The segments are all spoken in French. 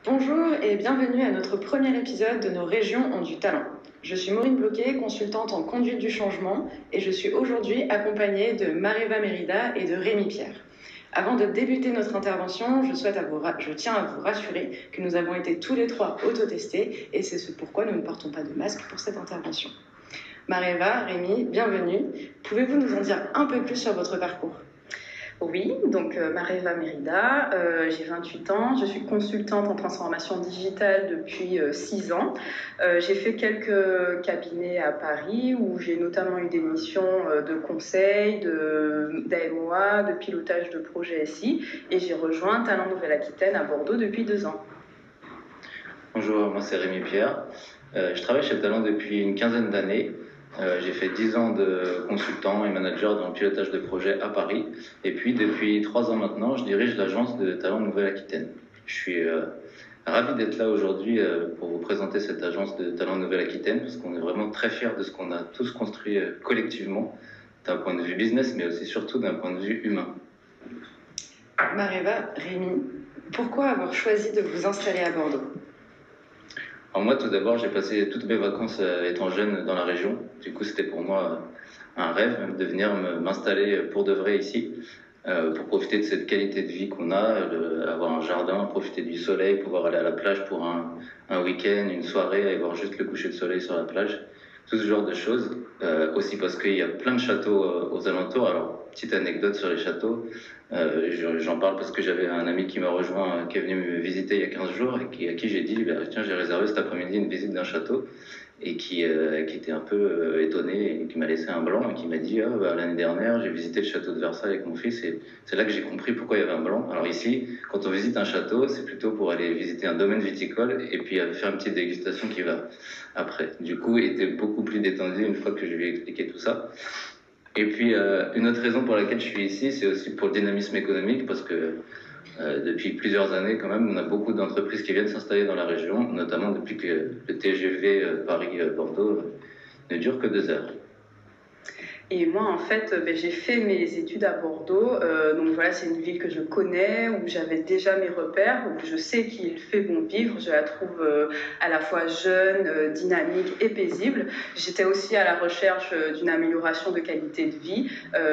Bonjour et bienvenue à notre premier épisode de Nos régions ont du talent. Je suis Maureen Bloquet, consultante en conduite du changement et je suis aujourd'hui accompagnée de Mareva Mérida et de Rémi Pierre. Avant de débuter notre intervention, je tiens à vous rassurer que nous avons été tous les trois autotestés et c'est ce pourquoi nous ne portons pas de masque pour cette intervention. Mareva, Rémi, bienvenue. Pouvez-vous nous en dire un peu plus sur votre parcours ? Oui, donc Mareva Mérida, j'ai 28 ans, je suis consultante en transformation digitale depuis 6 ans. J'ai fait quelques cabinets à Paris où j'ai notamment eu des missions de conseil, d'AMOA, de pilotage de projets SI et j'ai rejoint Talent Nouvelle-Aquitaine à Bordeaux depuis 2 ans. Bonjour, moi c'est Rémi Pierre. Je travaille chez Talent depuis une quinzaine d'années. J'ai fait 10 ans de consultant et manager dans le pilotage de projets à Paris. Et puis depuis 3 ans maintenant, je dirige l'agence de Talent Nouvelle-Aquitaine. Je suis ravi d'être là aujourd'hui pour vous présenter cette agence de Talent Nouvelle-Aquitaine parce qu'on est vraiment très fiers de ce qu'on a tous construit collectivement d'un point de vue business mais aussi surtout d'un point de vue humain. Mareva, Rémi, pourquoi avoir choisi de vous installer à Bordeaux ? Alors moi, tout d'abord, j'ai passé toutes mes vacances étant jeune dans la région. Du coup, c'était pour moi un rêve de venir m'installer pour de vrai ici, pour profiter de cette qualité de vie qu'on a, avoir un jardin, profiter du soleil, pouvoir aller à la plage pour un week-end, une soirée, aller voir juste le coucher de soleil sur la plage. Tout ce genre de choses. Aussi parce qu'il y a plein de châteaux aux alentours. Alors, petite anecdote sur les châteaux. J'en parle parce que j'avais un ami qui m'a rejoint, qui est venu me visiter il y a 15 jours et à qui j'ai dit tiens, j'ai réservé cet après-midi une visite d'un château et qui était un peu étonné et qui m'a laissé un blanc et qui m'a dit l'année dernière j'ai visité le château de Versailles avec mon fils et c'est là que j'ai compris pourquoi il y avait un blanc. Alors ici, quand on visite un château, c'est plutôt pour aller visiter un domaine viticole et puis faire une petite dégustation qui va après. Du coup, il était beaucoup plus détendu une fois que je lui ai expliqué tout ça. Et puis, une autre raison pour laquelle je suis ici, c'est aussi pour le dynamisme économique, parce que depuis plusieurs années, quand même, on a beaucoup d'entreprises qui viennent s'installer dans la région, notamment depuis que le TGV Paris-Bordeaux ne dure que 2 heures. Et moi, en fait, j'ai fait mes études à Bordeaux. Donc voilà, c'est une ville que je connais, où j'avais déjà mes repères, où je sais qu'il fait bon vivre. Je la trouve à la fois jeune, dynamique et paisible. J'étais aussi à la recherche d'une amélioration de qualité de vie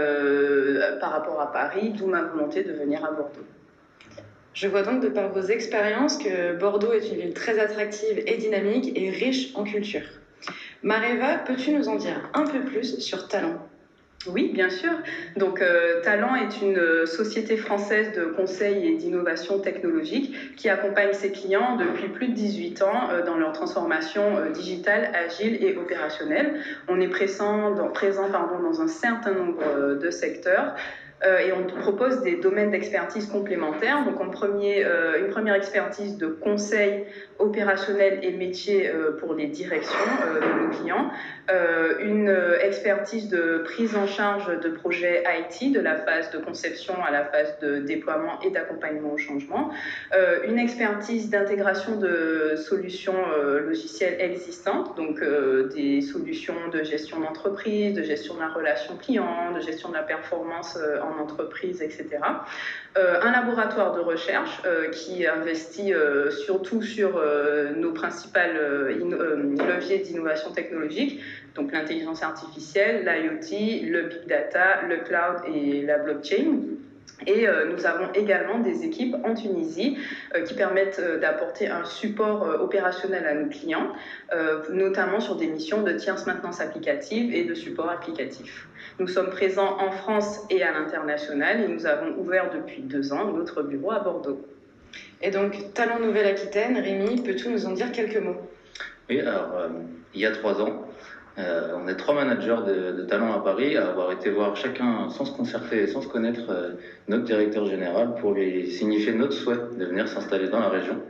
par rapport à Paris, d'où ma volonté de venir à Bordeaux. Je vois donc de par vos expériences que Bordeaux est une ville très attractive et dynamique et riche en culture. Mareva, peux-tu nous en dire un peu plus sur Talent ? Oui, bien sûr. Donc, Talent est une société française de conseil et d'innovation technologique qui accompagne ses clients depuis plus de 18 ans dans leur transformation digitale, agile et opérationnelle. On est présent dans un certain nombre de secteurs. Et on propose des domaines d'expertise complémentaires. Donc, une première expertise de conseil opérationnel et métier pour les directions de nos clients, une expertise de prise en charge de projets IT, de la phase de conception à la phase de déploiement et d'accompagnement au changement, une expertise d'intégration de solutions logicielles existantes, donc des solutions de gestion d'entreprise, de gestion de la relation client, de gestion de la performance en entreprise, etc. Un laboratoire de recherche qui investit surtout sur nos principaux leviers d'innovation technologique, donc l'intelligence artificielle, l'IoT, le big data, le cloud et la blockchain. Et nous avons également des équipes en Tunisie qui permettent d'apporter un support opérationnel à nos clients, notamment sur des missions de tierce maintenance applicative et de support applicatif. Nous sommes présents en France et à l'international et nous avons ouvert depuis 2 ans notre bureau à Bordeaux. Et donc, Talent Nouvelle-Aquitaine, Rémi, peux-tu nous en dire quelques mots ? Oui, alors, il y a 3 ans, on est 3 managers de talent à Paris à avoir été voir chacun, sans se concerter, sans se connaître, notre directeur général pour lui signifier notre souhait de venir s'installer dans la région.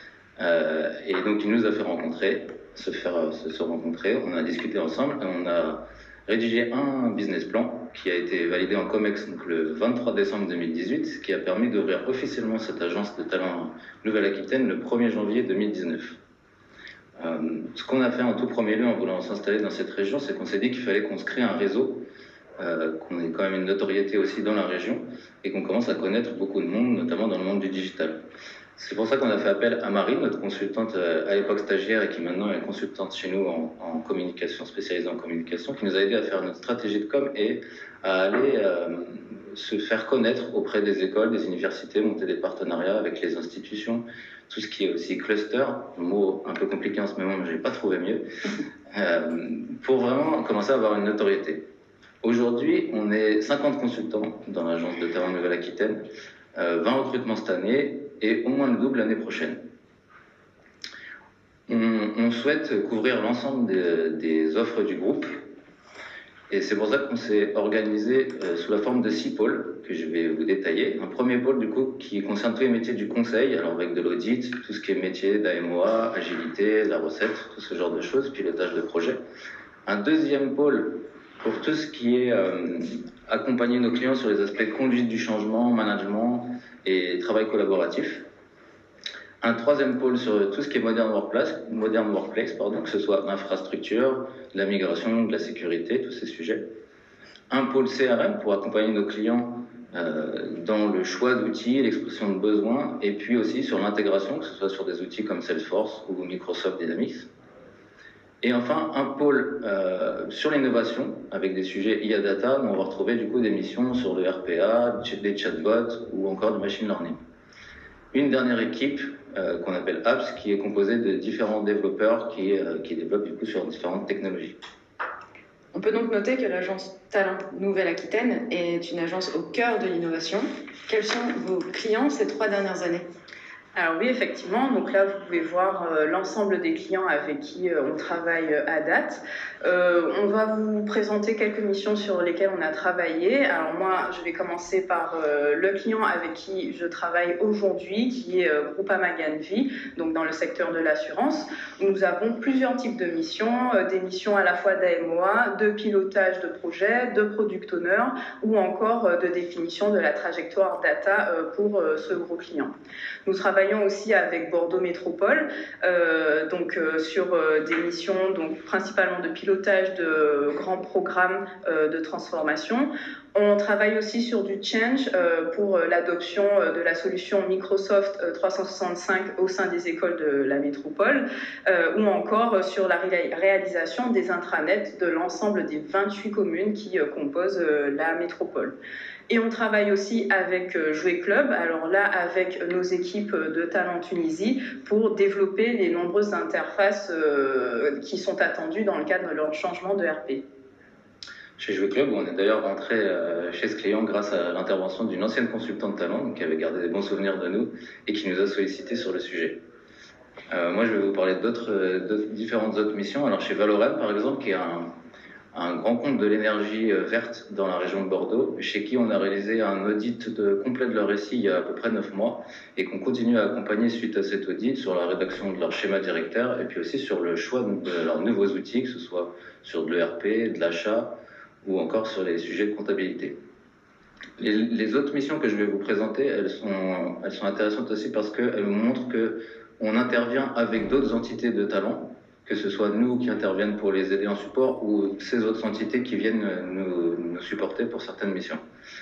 Et donc, il nous a fait se rencontrer, on a discuté ensemble et on a rédigé un business plan qui a été validé en COMEX donc le 23 décembre 2018, ce qui a permis d'ouvrir officiellement cette agence de talent Nouvelle-Aquitaine le 1er janvier 2019. Ce qu'on a fait en tout premier lieu en voulant s'installer dans cette région, c'est qu'on s'est dit qu'il fallait qu'on se crée un réseau, qu'on ait quand même une notoriété aussi dans la région et qu'on commence à connaître beaucoup de monde, notamment dans le monde du digital. C'est pour ça qu'on a fait appel à Marie, notre consultante à l'époque stagiaire et qui maintenant est consultante chez nous en communication, spécialisée en communication, qui nous a aidé à faire notre stratégie de com et à aller se faire connaître auprès des écoles, des universités, monter des partenariats avec les institutions, tout ce qui est aussi cluster, un mot un peu compliqué en ce moment, mais je n'ai pas trouvé mieux, pour vraiment commencer à avoir une notoriété. Aujourd'hui, on est 50 consultants dans l'agence de talent Nouvelle-Aquitaine, 20 recrutements cette année et au moins le double l'année prochaine. On souhaite couvrir l'ensemble des offres du groupe et c'est pour ça qu'on s'est organisé sous la forme de 6 pôles que je vais vous détailler. Un premier pôle du coup qui concerne tous les métiers du conseil, alors avec de l'audit, tout ce qui est métier d'AMOA, agilité, la recette, tout ce genre de choses, pilotage de projet. Un deuxième pôle pour tout ce qui est accompagner nos clients sur les aspects conduite du changement, management et travail collaboratif. Un troisième pôle sur tout ce qui est modern workplace, que ce soit infrastructure, de la migration, de la sécurité, tous ces sujets. Un pôle CRM pour accompagner nos clients dans le choix d'outils, l'expression de besoins, et puis aussi sur l'intégration, que ce soit sur des outils comme Salesforce ou Microsoft Dynamics. Et enfin, un pôle sur l'innovation, avec des sujets IA Data, où on va retrouver du coup des missions sur le RPA, des chatbots ou encore du machine learning. Une dernière équipe qu'on appelle Apps, qui est composée de différents développeurs qui développent du coup sur différentes technologies. On peut donc noter que l'agence Talent Nouvelle-Aquitaine est une agence au cœur de l'innovation. Quels sont vos clients ces 3 dernières années ? Alors oui, effectivement, donc là vous pouvez voir l'ensemble des clients avec qui on travaille à date. On va vous présenter quelques missions sur lesquelles on a travaillé. Alors moi, je vais commencer par le client avec qui je travaille aujourd'hui, qui est Groupama Ganvi, donc dans le secteur de l'assurance. Nous avons plusieurs types de missions, des missions à la fois d'AMOA, de pilotage de projet, de product owner ou encore de définition de la trajectoire data pour ce gros client. Nous travaillons aussi avec Bordeaux Métropole, sur des missions donc, principalement de pilotage de grands programmes de transformation. On travaille aussi sur du change pour l'adoption de la solution Microsoft 365 au sein des écoles de la métropole ou encore sur la réalisation des intranets de l'ensemble des 28 communes qui composent la métropole. Et on travaille aussi avec Jouer Club, alors là avec nos équipes de Talent Tunisie pour développer les nombreuses interfaces qui sont attendues dans le cadre de leur changement de RP. Chez Jouer Club, on est d'ailleurs rentré chez ce client grâce à l'intervention d'une ancienne consultante talent qui avait gardé des bons souvenirs de nous et qui nous a sollicité sur le sujet. Moi, je vais vous parler différentes autres missions. Alors chez Valorem, par exemple, qui est un grand compte de l'énergie verte dans la région de Bordeaux, chez qui on a réalisé un audit complet de leur récit il y a à peu près 9 mois et qu'on continue à accompagner suite à cet audit sur la rédaction de leur schéma directeur et puis aussi sur le choix de leurs nouveaux outils, que ce soit sur de l'ERP, de l'achat ou encore sur les sujets de comptabilité. Les autres missions que je vais vous présenter, elles sont intéressantes aussi parce qu'elles vous montrent qu'on intervient avec d'autres entités de talent, que ce soit nous qui interviennent pour les aider en support ou ces autres entités qui viennent nous supporter pour certaines missions.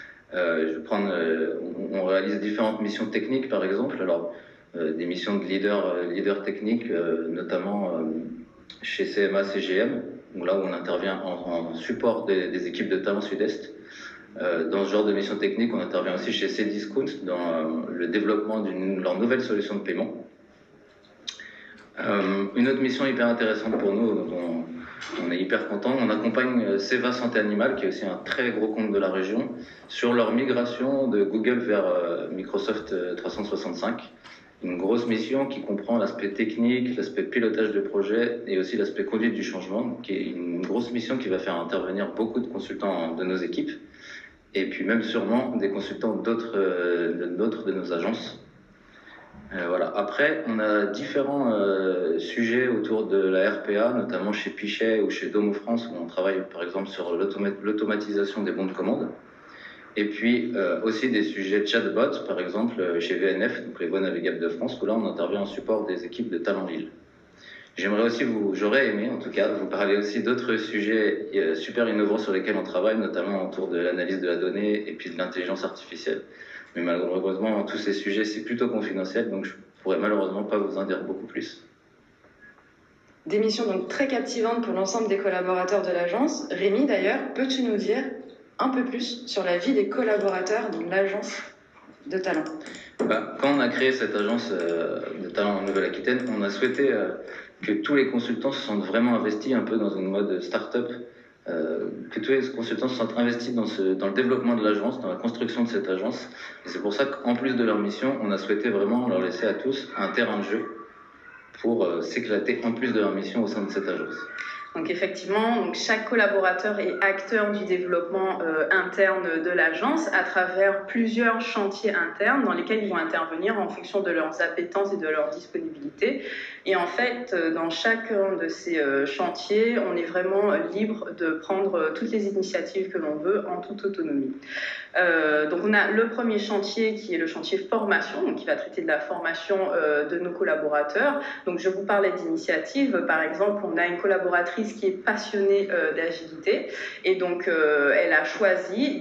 On réalise différentes missions techniques par exemple, alors des missions de leader technique, notamment chez CMA CGM, là où on intervient en support des équipes de Talent Sud-Est. Dans ce genre de mission technique, on intervient aussi chez Cdiscount dans le développement de leur nouvelle solution de paiement. Une autre mission hyper intéressante pour nous, dont on est hyper content, on accompagne Seva Santé Animale, qui est aussi un très gros compte de la région, sur leur migration de Google vers Microsoft 365. Une grosse mission qui comprend l'aspect technique, l'aspect pilotage de projet et aussi l'aspect conduite du changement, qui est une grosse mission qui va faire intervenir beaucoup de consultants de nos équipes et puis même sûrement des consultants d'autres de nos agences. Voilà. Après, on a différents sujets autour de la RPA, notamment chez Pichet ou chez Domo France, où on travaille par exemple sur l'automatisation des bons de commande. Et puis aussi des sujets chatbot, par exemple chez VNF, donc les Voies Navigables de France, où là on intervient en support des équipes de Talentville. J'aurais aimé en tout cas vous parler aussi d'autres sujets super innovants sur lesquels on travaille, notamment autour de l'analyse de la donnée et puis de l'intelligence artificielle. Mais malheureusement, tous ces sujets, c'est plutôt confidentiel, donc je ne pourrais malheureusement pas vous en dire beaucoup plus. Des missions donc très captivantes pour l'ensemble des collaborateurs de l'agence. Rémi, d'ailleurs, peux-tu nous dire un peu plus sur la vie des collaborateurs dans l'agence de talent? Quand on a créé cette agence de talent en Nouvelle-Aquitaine, on a souhaité que tous les consultants se sentent vraiment investis un peu dans une mode start-up, que tous les consultants se sentent investis dans le développement de l'agence, dans la construction de cette agence. Et c'est pour ça qu'en plus de leur mission, on a souhaité vraiment leur laisser à tous un terrain de jeu pour s'éclater en plus de leur mission au sein de cette agence. Donc effectivement, chaque collaborateur est acteur du développement interne de l'agence à travers plusieurs chantiers internes dans lesquels ils vont intervenir en fonction de leurs appétences et de leur disponibilité. Et en fait, dans chacun de ces chantiers, on est vraiment libre de prendre toutes les initiatives que l'on veut en toute autonomie. Donc on a le premier chantier qui est le chantier formation, donc qui va traiter de la formation de nos collaborateurs. Donc je vous parlais d'initiatives, par exemple on a une collaboratrice qui est passionnée d'agilité et donc elle a choisi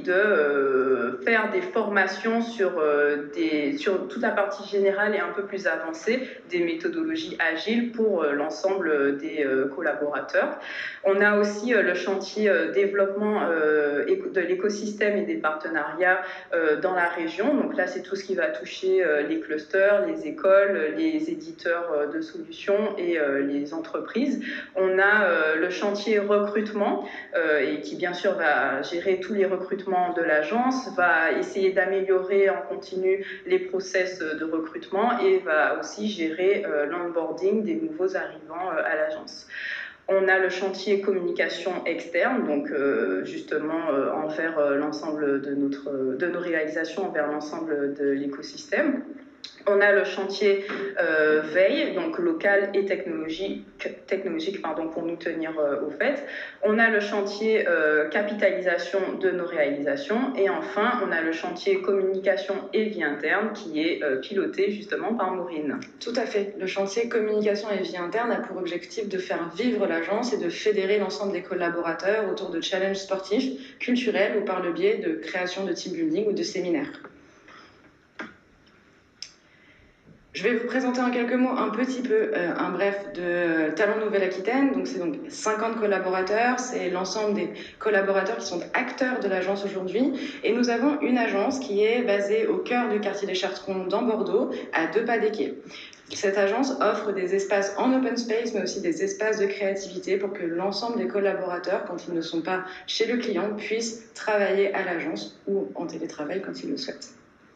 de faire des formations sur toute la partie générale et un peu plus avancée des méthodologies agiles pour l'ensemble des collaborateurs. On a aussi le chantier développement de l'écosystème et des partenariats dans la région. Donc là, c'est tout ce qui va toucher les clusters, les écoles, les éditeurs de solutions et les entreprises. On a le chantier recrutement et qui, bien sûr, va gérer tous les recrutements de l'agence, va essayer d'améliorer en continu les process de recrutement et va aussi gérer l'onboarding des nouveaux arrivants à l'agence. On a le chantier communication externe, donc justement envers l'ensemble de nos réalisations, envers l'ensemble de l'écosystème. On a le chantier veille, donc local et technologique pour nous tenir au fait. On a le chantier capitalisation de nos réalisations. Et enfin, on a le chantier communication et vie interne qui est piloté justement par Maureen. Tout à fait. Le chantier communication et vie interne a pour objectif de faire vivre l'agence et de fédérer l'ensemble des collaborateurs autour de challenges sportifs, culturels ou par le biais de création de team building ou de séminaires. Je vais vous présenter en quelques mots un petit peu un bref de Talent Nouvelle-Aquitaine. Donc c'est donc 50 collaborateurs, c'est l'ensemble des collaborateurs qui sont acteurs de l'agence aujourd'hui. Et nous avons une agence qui est basée au cœur du quartier des Chartrons dans Bordeaux, à 2 pas des quais. Cette agence offre des espaces en open space, mais aussi des espaces de créativité pour que l'ensemble des collaborateurs, quand ils ne sont pas chez le client, puissent travailler à l'agence ou en télétravail quand ils le souhaitent.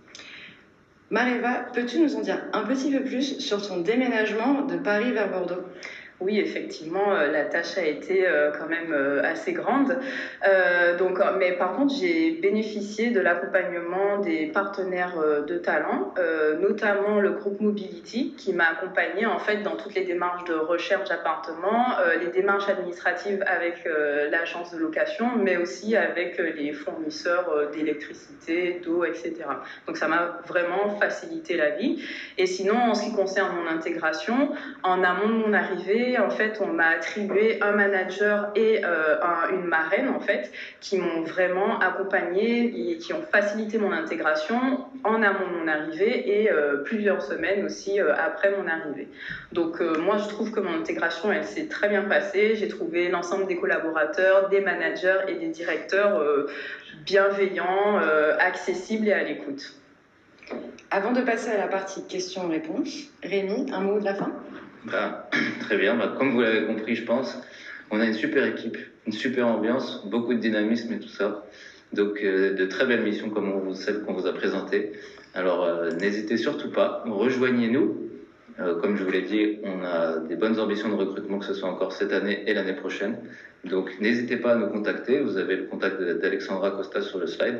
Mareva, peux-tu nous en dire un petit peu plus sur ton déménagement de Paris vers Bordeaux ? Oui, effectivement, la tâche a été quand même assez grande. Mais par contre, j'ai bénéficié de l'accompagnement des partenaires de talent, notamment le groupe Mobility, qui m'a accompagnée en fait dans toutes les démarches de recherche d'appartements, les démarches administratives avec l'agence de location, mais aussi avec les fournisseurs d'électricité, d'eau, etc. Donc ça m'a vraiment facilité la vie. Et sinon, en ce qui concerne mon intégration, en amont de mon arrivée, en fait, on m'a attribué un manager et une marraine, en fait, qui m'ont vraiment accompagnée et qui ont facilité mon intégration en amont de mon arrivée et plusieurs semaines aussi après mon arrivée. Donc, moi, je trouve que mon intégration, elle s'est très bien passée. J'ai trouvé l'ensemble des collaborateurs, des managers et des directeurs bienveillants, accessibles et à l'écoute. Avant de passer à la partie questions-réponses, Rémi, un mot de la fin ? Très bien, comme vous l'avez compris, je pense, on a une super équipe, une super ambiance, beaucoup de dynamisme et tout ça. Donc, de très belles missions comme celles qu'on vous a présentées. Alors, n'hésitez surtout pas, rejoignez-nous. Comme je vous l'ai dit, on a des bonnes ambitions de recrutement, que ce soit encore cette année et l'année prochaine. Donc, n'hésitez pas à nous contacter. Vous avez le contact d'Alexandra Costa sur le slide.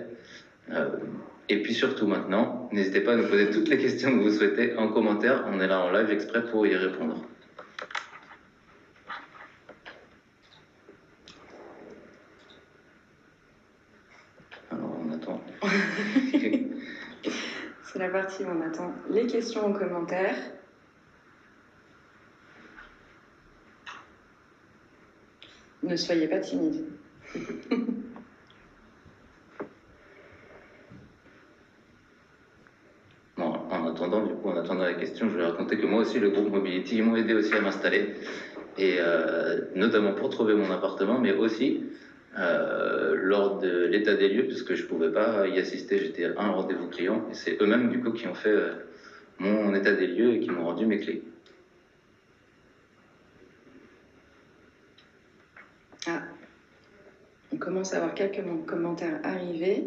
Et puis surtout maintenant, n'hésitez pas à nous poser toutes les questions que vous souhaitez en commentaire. On est là en live exprès pour y répondre. Alors on attend. C'est la partie où on attend les questions en commentaire. Ne soyez pas timide. attendant, en attendant la question, je voulais raconter que moi aussi, le groupe Mobility, ils m'ont aidé aussi à m'installer, et notamment pour trouver mon appartement, mais aussi lors de l'état des lieux, puisque je ne pouvais pas y assister, j'étais à un rendez-vous client, et c'est eux-mêmes qui ont fait mon état des lieux et qui m'ont rendu mes clés. Ah, on commence à avoir quelques commentaires arrivés.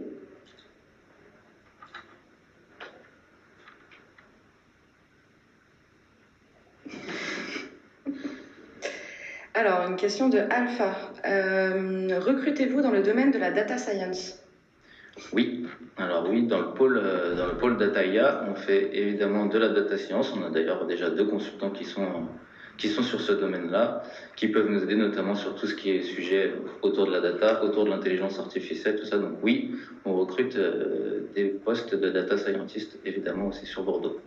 Alors, une question de Alpha. Recrutez-vous dans le domaine de la data science? Oui, alors oui, dans le pôle Data IA, on fait évidemment de la data science. On a d'ailleurs déjà 2 consultants qui sont sur ce domaine-là, qui peuvent nous aider notamment sur tout ce qui est sujet autour de la data, autour de l'intelligence artificielle, tout ça. Donc oui, on recrute des postes de data scientist, évidemment aussi sur Bordeaux.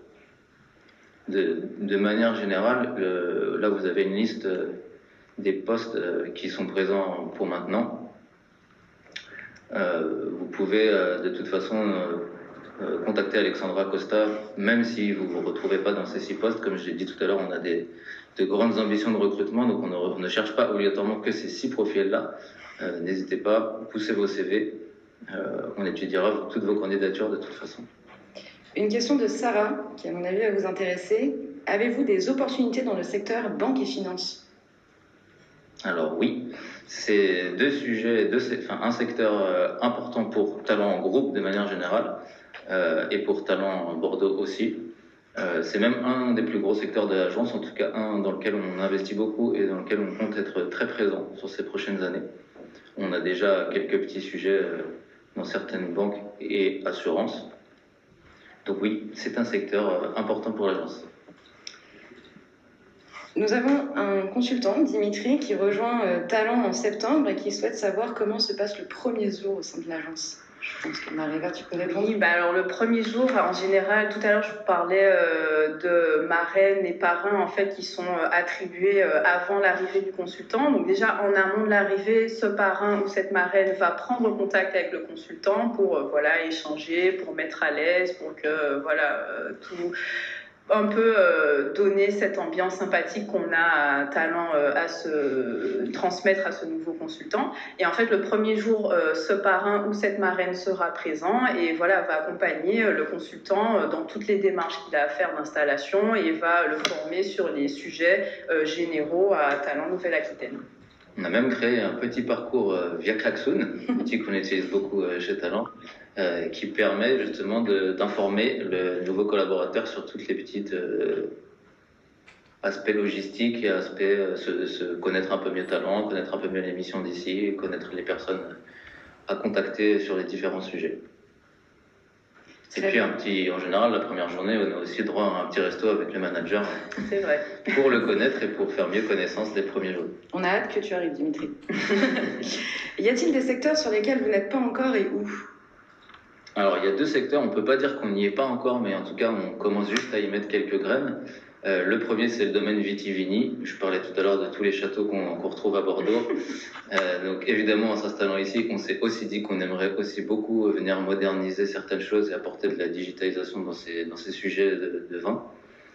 De manière générale, là vous avez une liste des postes qui sont présents pour maintenant. Vous pouvez de toute façon contacter Alexandra Costa, même si vous ne vous retrouvez pas dans ces 6 postes. Comme je l'ai dit tout à l'heure, on a de grandes ambitions de recrutement, donc on ne cherche pas obligatoirement que ces 6 profils-là. N'hésitez pas, poussez vos CV, on étudiera toutes vos candidatures de toute façon. Une question de Sarah, qui à mon avis va vous intéresser. Avez-vous des opportunités dans le secteur banque et finance? Alors oui, c'est 2 sujets, un secteur important pour Talent en groupe de manière générale et pour Talent en Bordeaux aussi. C'est même un des plus gros secteurs de l'agence, en tout cas un dans lequel on investit beaucoup et dans lequel on compte être très présent sur ces prochaines années. On a déjà quelques petits sujets dans certaines banques et assurances. Donc oui, c'est un secteur important pour l'agence. Nous avons un consultant, Dimitri, qui rejoint Talent en septembre et qui souhaite savoir comment se passe le premier jour au sein de l'agence. Je pense que Marie-Va, tu peux répondre. Oui, alors le premier jour, en général, tout à l'heure, je vous parlais de marraines et parrains en fait, qui sont attribués avant l'arrivée du consultant. Donc déjà, en amont de l'arrivée, ce parrain ou cette marraine va prendre contact avec le consultant pour échanger, pour mettre à l'aise, pour que tout... un peu donner cette ambiance sympathique qu'on a à Talent à se transmettre à ce nouveau consultant. Et en fait, le premier jour, ce parrain ou cette marraine sera présent et va accompagner le consultant dans toutes les démarches qu'il a à faire d'installation et va le former sur les sujets généraux à Talent Nouvelle-Aquitaine. On a même créé un petit parcours via Klaxoon, outil qu'on utilise beaucoup chez Talent, qui permet justement d'informer le nouveau collaborateur sur toutes les petites aspects logistiques et aspects se connaître un peu mieux Talent, connaître un peu mieux les missions d'ici, connaître les personnes à contacter sur les différents sujets. Et puis en général, la première journée, on a aussi droit à un petit resto avec le manager. C'est vrai. Pour le connaître et pour faire mieux connaissance les premiers jours. On a hâte que tu arrives, Dimitri. Y a-t-il des secteurs sur lesquels vous n'êtes pas encore et où? Alors, il y a 2 secteurs, on ne peut pas dire qu'on n'y est pas encore, mais en tout cas, on commence juste à y mettre quelques graines. Le premier, c'est le domaine vitivini. Je parlais tout à l'heure de tous les châteaux qu'on retrouve à Bordeaux. Donc, évidemment, en s'installant ici, on s'est aussi dit qu'on aimerait aussi beaucoup venir moderniser certaines choses et apporter de la digitalisation dans ces sujets de vin.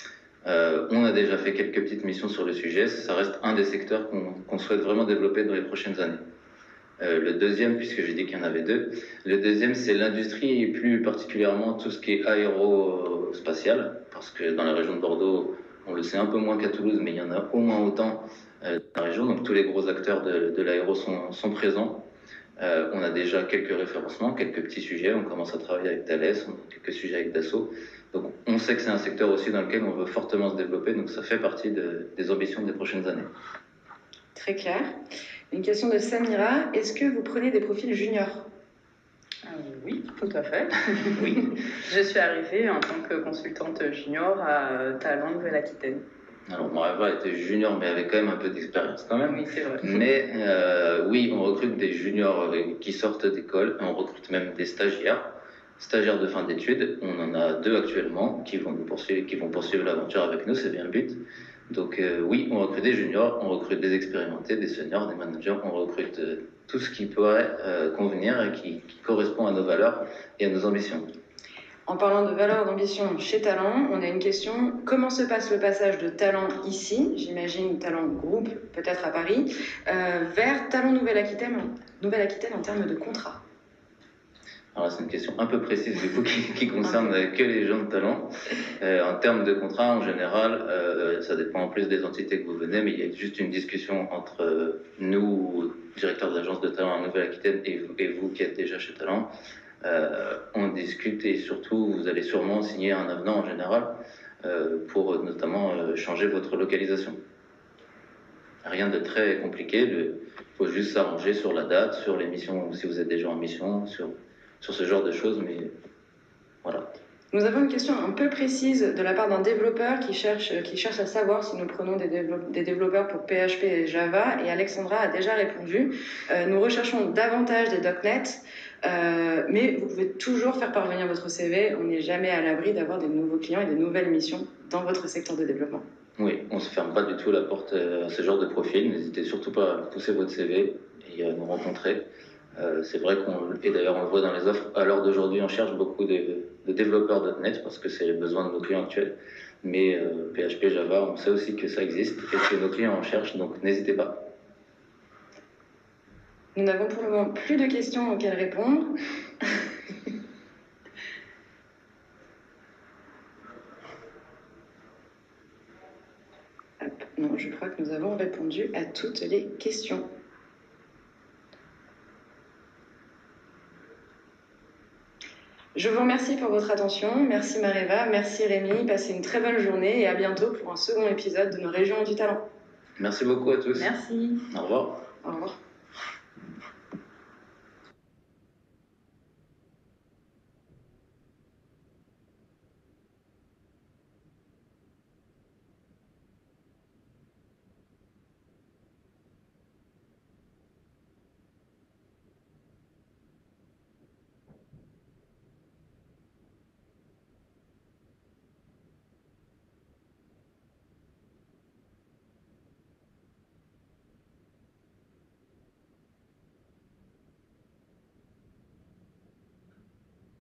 On a déjà fait quelques petites missions sur le sujet. Ça reste un des secteurs qu'on souhaite vraiment développer dans les prochaines années. Le deuxième, puisque j'ai dit qu'il y en avait 2, le deuxième c'est l'industrie et plus particulièrement tout ce qui est aérospatial, parce que dans la région de Bordeaux, on le sait un peu moins qu'à Toulouse, mais il y en a au moins autant dans la région, donc tous les gros acteurs de l'aéro sont présents. On a déjà quelques référencements, quelques petits sujets, on commence à travailler avec Thales, on a quelques sujets avec Dassault, donc on sait que c'est un secteur aussi dans lequel on veut fortement se développer, donc ça fait partie des ambitions des prochaines années. Très clair. Une question de Samira. Est-ce que vous prenez des profils juniors? Oui, tout à fait. Oui. Je suis arrivée en tant que consultante junior à Talent Nouvelle-Aquitaine. Alors, Marie-Va était junior, mais avec quand même un peu d'expérience quand même. Oui, c'est vrai. Mais oui, on recrute des juniors qui sortent d'école, on recrute même des stagiaires de fin d'études. On en a 2 actuellement qui vont poursuivre l'aventure avec nous, c'est bien le but. Donc oui, on recrute des juniors, on recrute des expérimentés, des seniors, des managers, on recrute tout ce qui pourrait convenir et qui correspond à nos valeurs et à nos ambitions. En parlant de valeur d'ambition chez Talent, on a une question. Comment se passe le passage de Talent ici, j'imagine Talent Groupe, peut-être à Paris, vers Talent Nouvelle-Aquitaine en termes de contrat? Alors c'est une question un peu précise du coup qui concerne que les gens de Talent. En termes de contrat, en général, ça dépend en plus des entités que vous venez, mais il y a juste une discussion entre nous, directeurs d'agence de Talent en Nouvelle-Aquitaine, et vous qui êtes déjà chez Talent. On discute et surtout, vous allez sûrement signer un avenant en général pour notamment changer votre localisation. Rien de très compliqué, il faut juste s'arranger sur la date, sur les missions, si vous êtes déjà en mission, sur ce genre de choses, mais voilà. Nous avons une question un peu précise de la part d'un développeur qui cherche à savoir si nous prenons des développeurs pour PHP et Java, et Alexandra a déjà répondu. Nous recherchons davantage des .NET, mais vous pouvez toujours faire parvenir votre CV. On n'est jamais à l'abri d'avoir des nouveaux clients et des nouvelles missions dans votre secteur de développement. Oui, on ne se ferme pas du tout la porte à ce genre de profil. N'hésitez surtout pas à pousser votre CV et à nous rencontrer. C'est vrai et d'ailleurs on le voit dans les offres, à l'heure d'aujourd'hui on cherche beaucoup de développeurs .NET parce que c'est le besoin de nos clients actuels, mais PHP, Java, on sait aussi que ça existe et que nos clients en cherchent, donc n'hésitez pas. Nous n'avons pour le moment plus de questions auxquelles répondre. Non, je crois que nous avons répondu à toutes les questions. Je vous remercie pour votre attention. Merci Mareva, merci Rémi. Passez une très bonne journée et à bientôt pour un second épisode de nos Régions du Talent. Merci beaucoup à tous. Merci. Au revoir. Au revoir.